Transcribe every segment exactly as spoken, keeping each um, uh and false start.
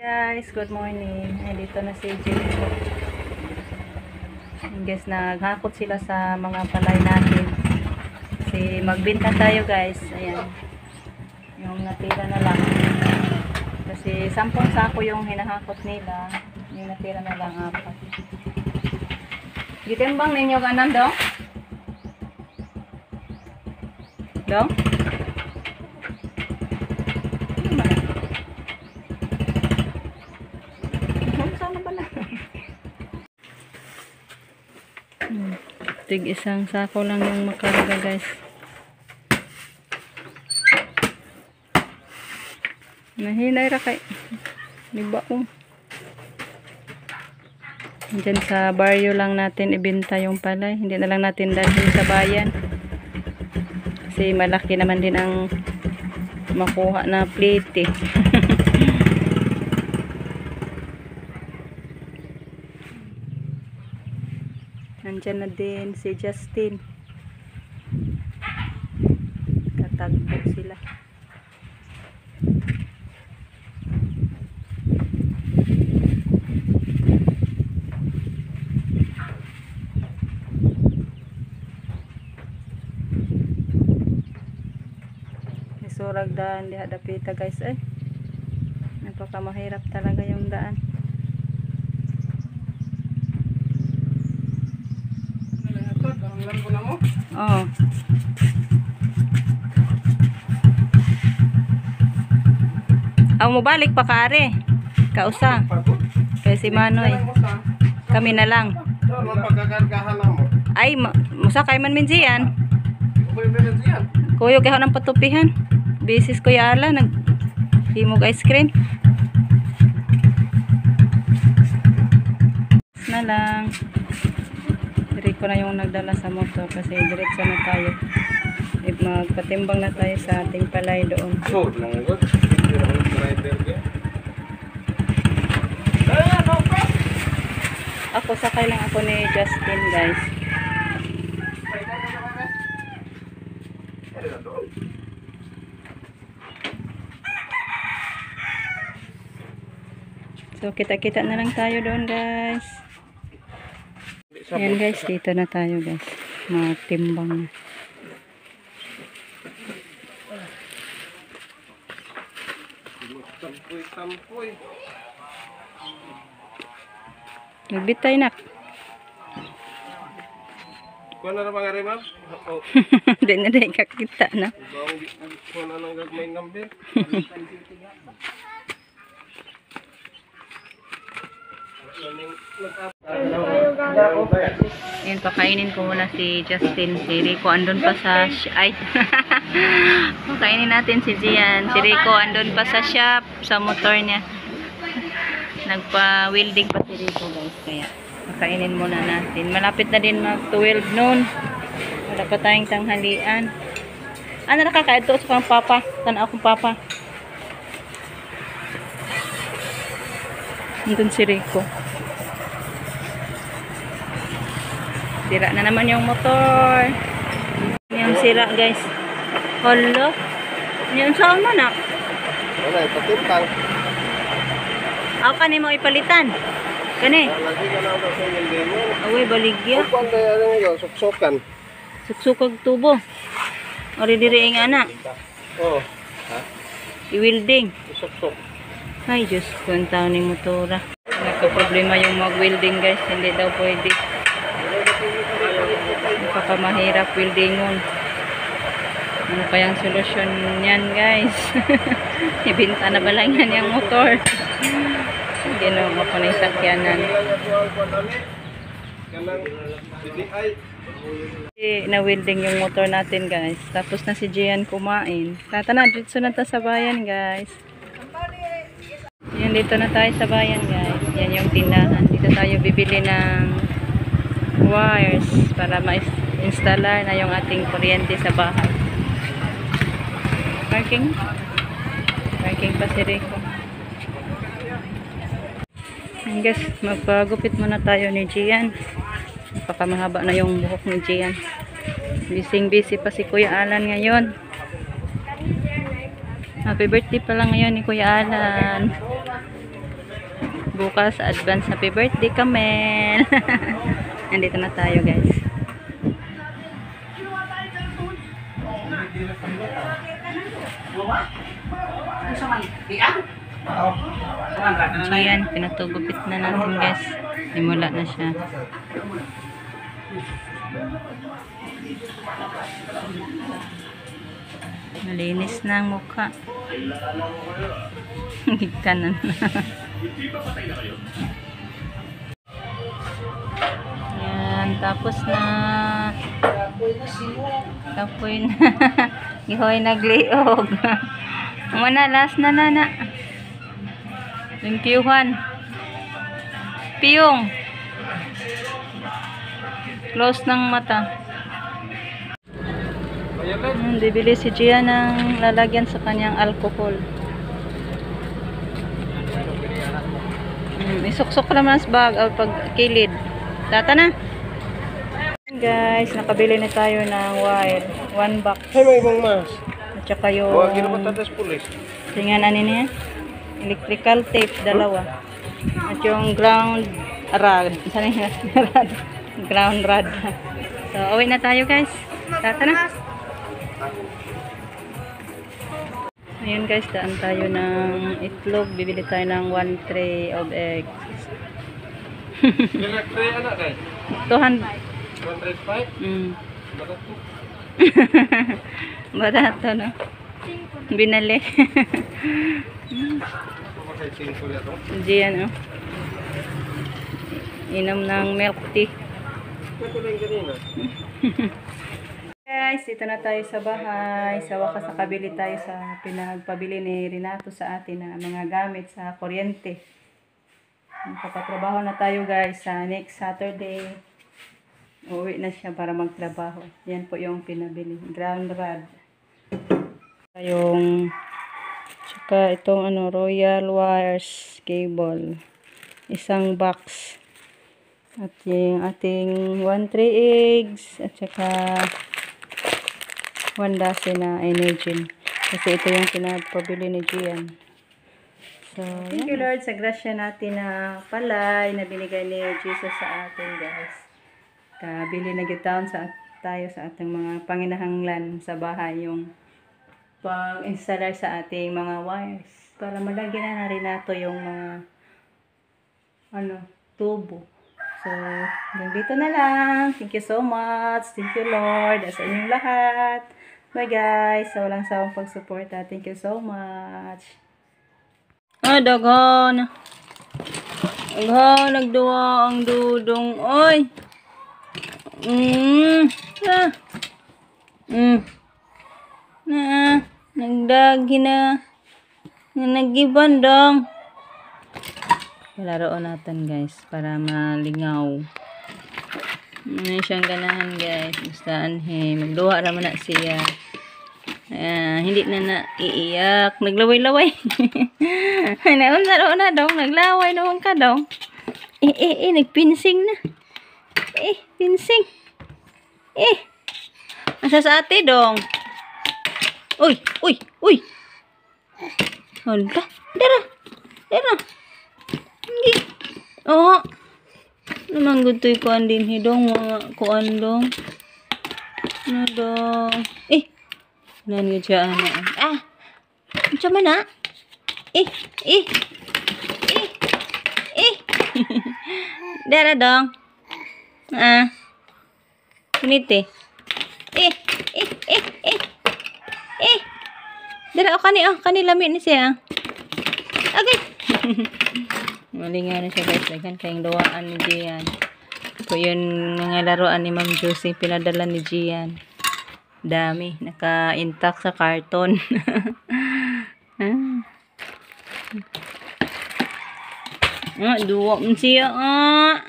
Guys, good morning. Ay, dito na si Jericho. Guys, naghakot sila sa mga palay natin. Kasi magbenta tayo guys. Ayan. Yung natira na lang. Kasi sampung sako yung hinahakot nila. Yung natira na lang apat. Gitimbang ninyo kanan dong? Dong? Tig isang sako lang yung makarga guys. Nahinay ra kay diba ko. Diyan sa baryo lang natin ibenta yung palay. Hindi na lang natin dalhin sa bayan. Kasi malaki naman din ang makuha na plate eh. Nandyan na din si Justin. Katagpo sila. Isurag daan diha dapita guys eh. Napakamahirap talaga yung daan. Oo. Aw mo balik pa kare. Kausa. Kay si Manoy. Kami na lang. Ay, musa kay man minjian. Kuyo kay nang patupihan. Bisis Kuya Ala nag himog ice cream. Na lang. Rico na yung nagdala sa motor kasi diretso na tayo. If magpatimbang na tayo sa ating palay doon. Ako sakay lang ako ni Justin guys. So kita-kita na lang tayo doon guys. Ayan guys, dito na tayo guys. Matimbang na. Nagbitay nak. Kuha na na mga rin ma'am? Hindi na rin kakita na. Kuha na nang gagmay ngambir. Ayan, pakainin ko muna si Justin. Si Rico andun pa sa ay pakainin natin si Gian. Si Rico andun pa sa shop sa motor niya. Nagpa welding pa si Rico guys. Kaya pakainin muna natin. Malapit na din mag twelve noon. Wala pa tayong tanghalian. Ano nakakain to sa kang papa? Tanaw kong papa. Andun si Rico. Sira na naman yung motor. Yung sira guys. Hala. Yung saan mo na? Wala, ipatintang. Ako ka mo ipalitan. Kani? Lagi ka na ako sa yung demon. Away, baligya. Upan tayo ano yun, suksokan. Suksukag tubo. Ori diri ang anak. Oo. Ha? I-welding. Suksok. Ay, Diyos ko, ang tao ng motora. Nagka-problema yung mag-welding guys. Hindi daw pwede. Napakamahirap weldingon. Ano kayang solusyon yan guys? Ibinta na ba lang yan yung motor? Hindi na ako na sakyanan. Na-welding yung motor natin guys. Tapos na si Gian kumain. Tata na, dito na tayo sa bayan guys. Yan, dito na tayo sa bayan guys. Yan yung tindahan. Dito tayo bibili ng wires para ma-installer na yung ating kuryente sa bahay. Parking. Parking pa si Rico. And guys, magpagupit muna tayo ni Gian. Napakamahaba na yung buhok ni Gian. Busy busy pa si Kuya Alan ngayon. Happy birthday pa lang ngayon ni Kuya Alan. bukas. Advance happy birthday, Kamel. Nandito na tayo, guys. So, yan. Pinatugupit na natin, guys. Simula na siya. Malinis na ang mukha. Higkanan na. Yan, tapos na. Tapoy na. Ihoy nagliog. Mana, last na na na. Thank you, Juan. Piyong. Close ng mata. Hmm, bibili si Gia ng lalagyan sa kanyang alcohol. Hmm, isuksok naman sa bag o pag kilid. Data na. Guys, nakabili na tayo ng wire. One box. Ay, may ibang mas. At saka yung... Huwag ginawa tatas pulis. Tingnan ano niya. Electrical tape, dalawa. At yung ground rod. Saan yung rod? Ground rod. So, uwi na tayo, guys. Data na. Ayun, guys, daan tayo ng itlog. Bibili tayo ng one tray of eggs. Ilang tray anak, guys? two hundred. one hundred five? Mm. Bakit po? Barato, no? Binali. Diyan, oh. Inom ng milk tea. Guys, dito na tayo sa bahay. Sa wakas nakabili tayo sa pinagpabili ni Renato sa atin na mga gamit sa kuryente. Magpapatrabaho na tayo, guys, sa next Saturday. Uwi na siya para magtrabaho. Yan po yung pinabili. Ground rod. Yung tsaka itong ano, Royal Wires cable. Isang box. At yung ating one tray eggs. At saka one dozen na energy. Kasi ito yung pinapabili ni Gian. So, thank you, Lord, sa grasya natin na palay na binigay ni Jesus sa atin, guys. Kabili na gitaon sa tayo sa ating mga panginahanglan sa bahay, yung pag-installer sa ating mga wires para malagyan na rin nato yung mga ano, tubo. So, hanggang dito na lang. Thank you so much. Thank you, Lord, sa inyong lahat. Bye, guys. Sa walang sawang pagsuporta. Thank you so much. Ah, dagon. Agha, nagduwa ang dudong. Oy. Mm. Ah. Mm. Na, nagdagi na. Nagiban dong. Laruan natin, guys, para malingaw. Ano siyang ganahan, guys. Basta anhe. Magluha naman na siya. Uh, hindi na na iiyak. Naglaway-laway. Naon laro na dong. Naglaway naman ka dong. Eh, eh, eh. Nagpinsing na. Eh, pinsing. Eh. Asa sa ate dong. Uy, uy, uy. Hala. Dara. Dara. Hindi. Oo. Oh. Naman gutoy kuan din hidong. Mga kuan dong. Ano dong. Eh. Nan yun siya, ano. Ah! Ano man na? Eh! Eh! Eh! Eh! Dara dong. Ah. Piniti. Eh! Eh! Eh! Eh! Eh! Dara, o kani, o. Kani lamit ni siya. Okay. Malingaw na siya, guys. Lagyan kayong duwaan ni Gian. Ito yun mga laruan ni Ma'am Josie. Pinadala ni Gian. Dami. Naka-intact sa karton. Ah. Ah, duwa mo siya. Ah.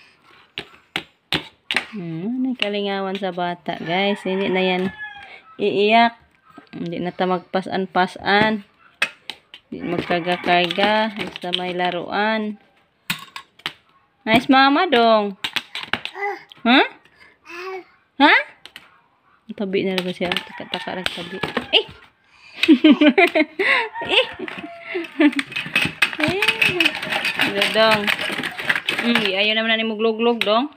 Hmm, nagkalingawan sa bata, guys. Hindi na yan iiyak. Hindi na ta magpasan-pasan. Hindi magkarga-karga. Basta may laruan. Nice mama dong. Huh? Ha? Tabi na rin siya. Taka-taka rin tabi. Eh! eh! eh! Dodong. Hmm, ayaw naman na ni mo glog-glog, dong.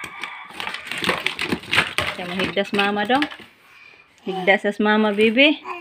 Siya mo higdas mama, dong. Higdas as mama, baby.